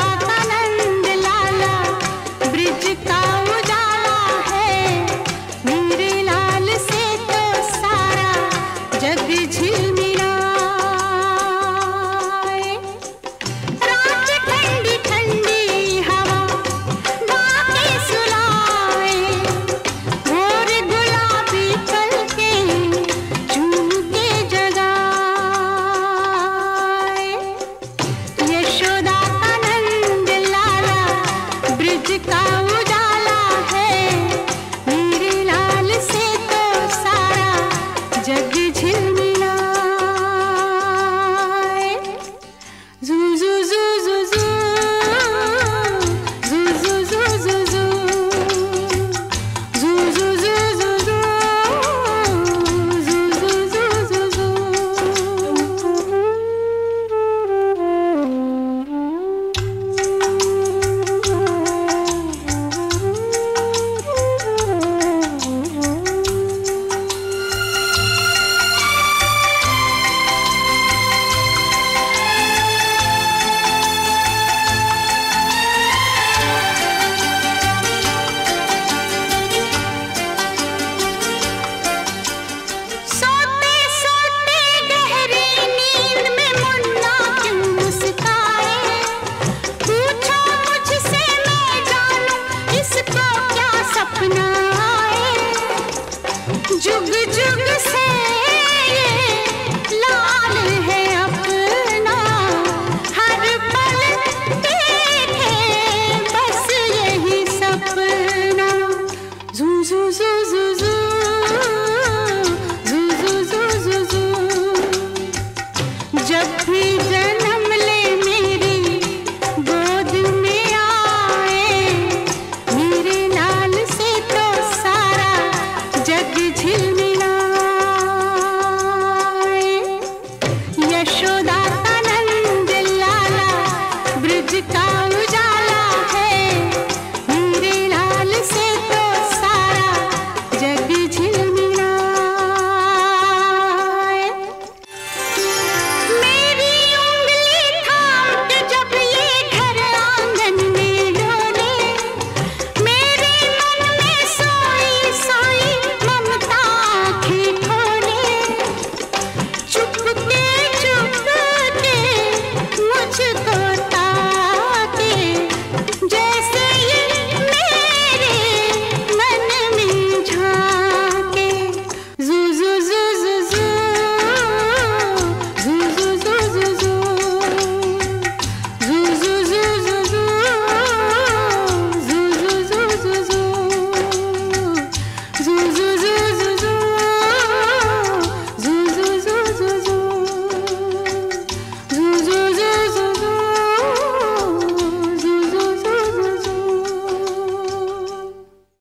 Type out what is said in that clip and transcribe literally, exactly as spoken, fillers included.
का नंद लाला ब्रिज का उजाला है, मेरे लाल से तो सारा जग झिलमिलाए। रात ठंडी ठंडी हवा गाके सुलाए, भोर गुलाबी पल के चूम के जगाए। यशोदा का नंद लाला ब्रिज का उजाला है, मेरे लाल से तो सारा जग झिलमिलाए। जू जू जू जू जू जू जू जू जू जू जू जू जू जू जू जू जू जू सोते सोते गहरी नींद में मुन्ना क्यों मुस्काए, पूछो मुझसे मैं जानूं इसको क्या सपना आए। जुग जुग से ये लाल है अपना, हर पल देखे बस यही सपना। जू जू जू जू जू जू जू जू जू जू। जब भी जन्म ले मेरी गोद में आए, मेरे लाल से तो सारा जग झिलमिलाए। यशोदा का नंद लाला ब्रिज का उजाला